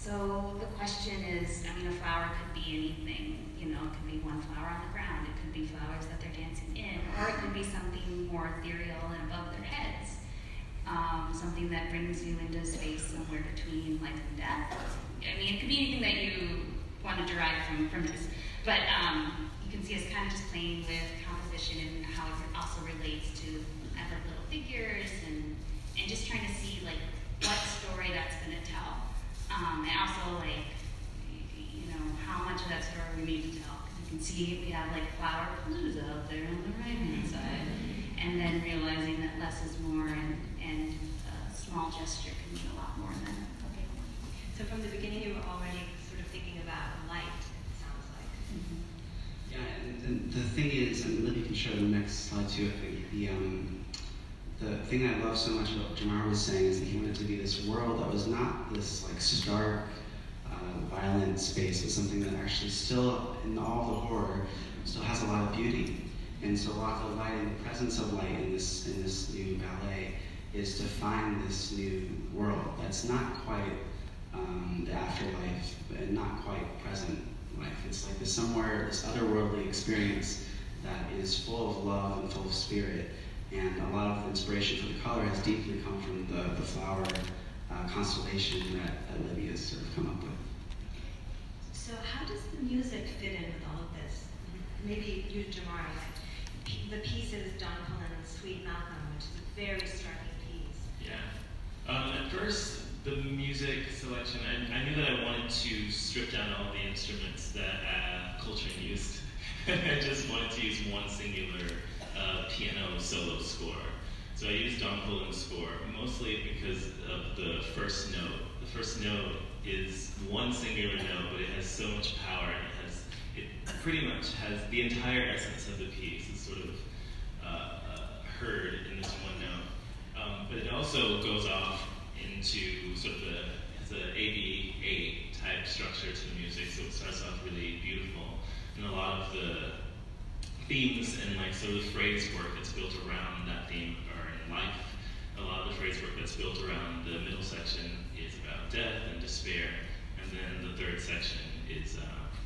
So the question is, I mean, a flower could be anything, you know, it could be one flower on the ground, it could be flowers that they're dancing in, or it could be something more ethereal and above their heads. Something that brings you into space somewhere between life and death. I mean, it could be anything that you want to derive from this. But you can see us kind of just playing with composition and how it also relates to effort little figures and just trying to see like what story that's going to tell. And also like, you know, how much of that story we need to tell. Because you can see we have like flower palooza up there on the right-hand side. And then realizing that less is more and a small gesture can mean a lot more than a big one. So from the beginning you were already sort of thinking about light, it sounds like. Mm-hmm. Yeah, and the thing is, and Libby can show the next slide too, I think, the thing I love so much about what Jamar was saying is that he wanted to be this world that was not this like stark, violent space, it's something that actually still, in all the horror, still has a lot of beauty. And so a lot of the light and the presence of light in this new ballet is to find this new world that's not quite the afterlife and not quite present life. It's like this somewhere, this otherworldly experience that is full of love and full of spirit. And a lot of the inspiration for the color has deeply come from the flower constellation that Libby has sort of come up with. So how does the music fit in with all of this? Maybe you, Jamar, the piece is Don Cullen's Sweet Malcolm, which is a very striking piece. Yeah. At first, the music selection, I knew that I wanted to strip down all the instruments that Coltrane used. I just wanted to use one singular piano solo score. So I used Don Cullen's score, mostly because of the first note. The first note is one singular note, but it has so much power, and it pretty much has the entire essence of the piece is sort of heard in this one note. But it also goes off into sort of has an ABA type structure to the music, so it starts off really beautiful. And a lot of the themes and like sort of phrase work that's built around that theme are in life. A lot of the phrase work that's built around the middle section is about death and despair, and then the third section is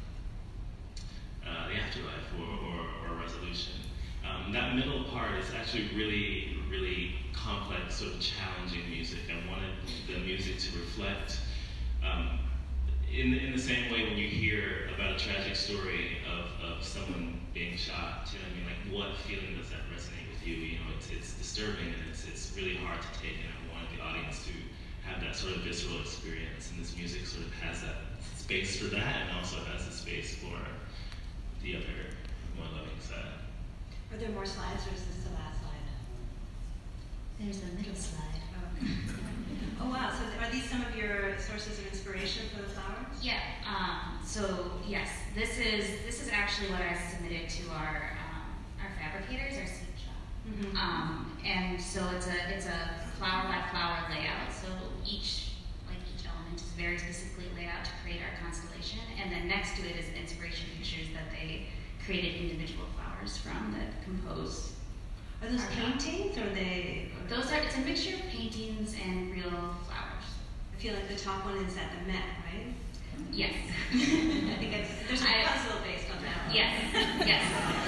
the afterlife or resolution. That middle part is actually really, really complex, sort of challenging music. I wanted the music to reflect, in the same way when you hear about a tragic story of someone being shot, you know what I mean? Like, what feeling does that resonate with you? You know, it's disturbing and it's really hard to take, and I wanted the audience to have that sort of visceral experience, and this music sort of has that space for that, and also has the space for the other more loving side. Are there more slides, or is this the last slide? There's a middle slide. Oh wow, so are these some of your sources of inspiration for the flowers? Yeah, so yes, this is actually what I submitted to our fabricators, our seed shop. Mm-hmm. And so it's a flower by flower layout, so each element is very specifically laid out to create our constellation, and then next to it is inspiration pictures that they created individual flowers from that compose. Are those paintings, or they? It's a mixture of paintings and real flowers. I feel like the top one is at the Met, right? Yes. I think there's a puzzle based on that one. Yes, yes.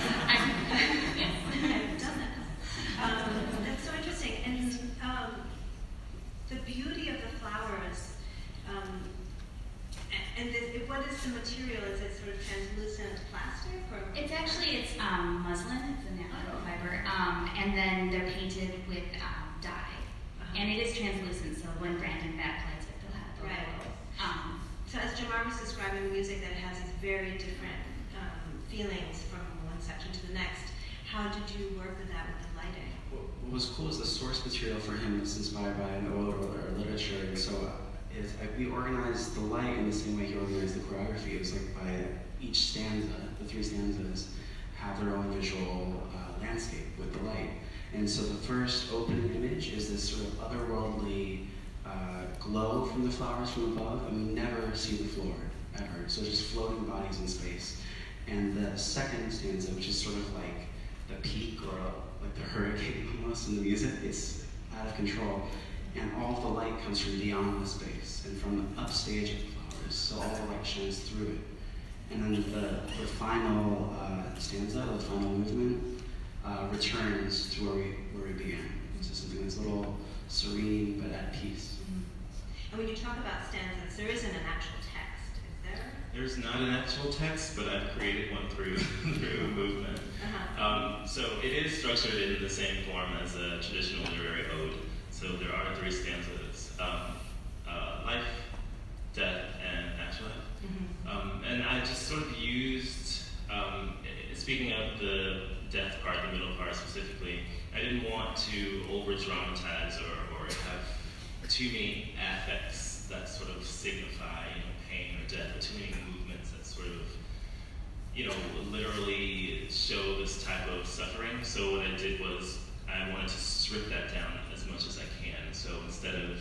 I've done that. That's so interesting. And the beauty of the flowers, what is the material? Is it sort of translucent plastic? Or? It's muslin, it's a natural fiber, and then they're painted with dye. And it is translucent, so when Brandon backlights it, they'll have the right. So as Jamar was describing music that has these very different feelings from one section to the next, how did you work with that with the lighting? What was cool is the source material for him is inspired by an oral literature, and so we organized the light in the same way he organized the choreography. It was like by each stanza, the three stanzas have their own visual landscape with the light. And so the first opening image is this sort of otherworldly glow from the flowers from above, and we never see the floor, ever. So just floating bodies in space. And the second stanza, which is sort of like the peak or like the hurricane almost in the music, it's out of control. And all the light comes from beyond the space and from the upstage of the flower. so all the light shines through it. And then the final stanza, the final movement, returns to where we began. So something that's a little serene but at peace. Mm-hmm. And when you talk about stanzas, there isn't an actual text, is there? There's not an actual text, but I've created one through movement. So it is structured in the same form as a traditional literary ode. So there are 3 stanzas: life, death, and afterlife. Mm-hmm. And I just sort of used, speaking of the death part, the middle part specifically, I didn't want to over-dramatize or have too many affects that sort of signify, pain or death, or too many movements that sort of, literally show this type of suffering. So what I did was I wanted to strip that down as much as I can. So instead of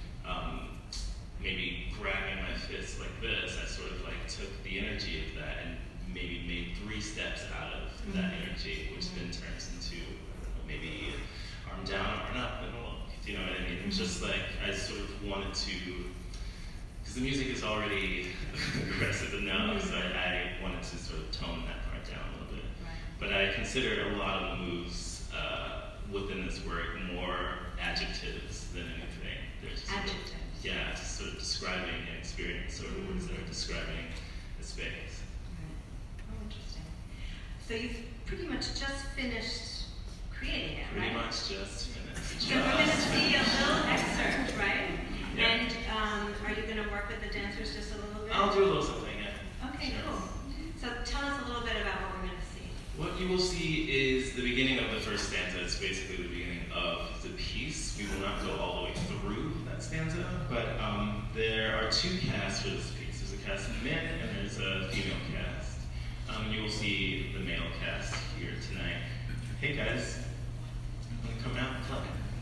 maybe grabbing my fist like this, I sort of took the energy of that and maybe made 3 steps out of that energy, which then turns into maybe arm down, arm up, and a look. Do you know what I mean? It's just I sort of wanted to, because the music is already aggressive enough, so I wanted to sort of tone that part down a little bit. Right. But I consider a lot of the moves within this work more adjectives than anything. Adjectives? Yeah, just sort of describing an experience, or words that are describing a space. Right. Oh, interesting. So you've pretty much just finished creating it, right? Pretty much just finished. So we're going to see a little excerpt, right? Yeah. And are you going to work with the dancers just a little bit? I'll do a little something, yeah. Okay, sure. Cool. So tell us a little bit about what we're going to see. What you will see is the beginning of the first stanza. It's basically the beginning of the piece. We will not go all the way through that stanza, but there are 2 casts for this piece. There's a cast of men and there's a female cast. You will see the male cast here tonight. Hey guys, want to come out and play?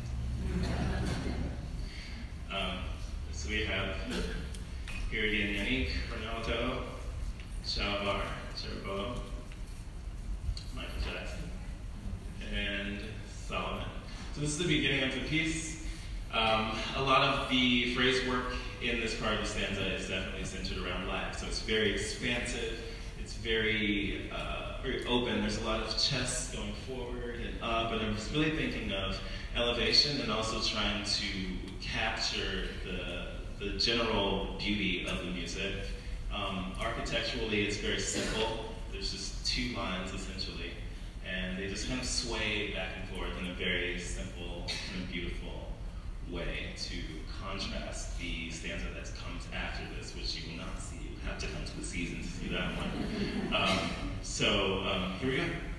So we have here again Yannick, Ronaldo, Shabar, Cherbo, Michael Jackson, and Solomon. So this is the beginning of the piece. A lot of the phrase work in this part of the stanza is definitely centered around life. So it's very expansive, it's very open. There's a lot of chest going forward and up, and I was really thinking of elevation and also trying to capture the general beauty of the music. Architecturally, it's very simple. There's just 2 lines essentially, and they just kind of sway back and forth in a very simple and beautiful way to contrast the stanza that comes after this, which you will not see. You have to come to the season to see that one. So here we go.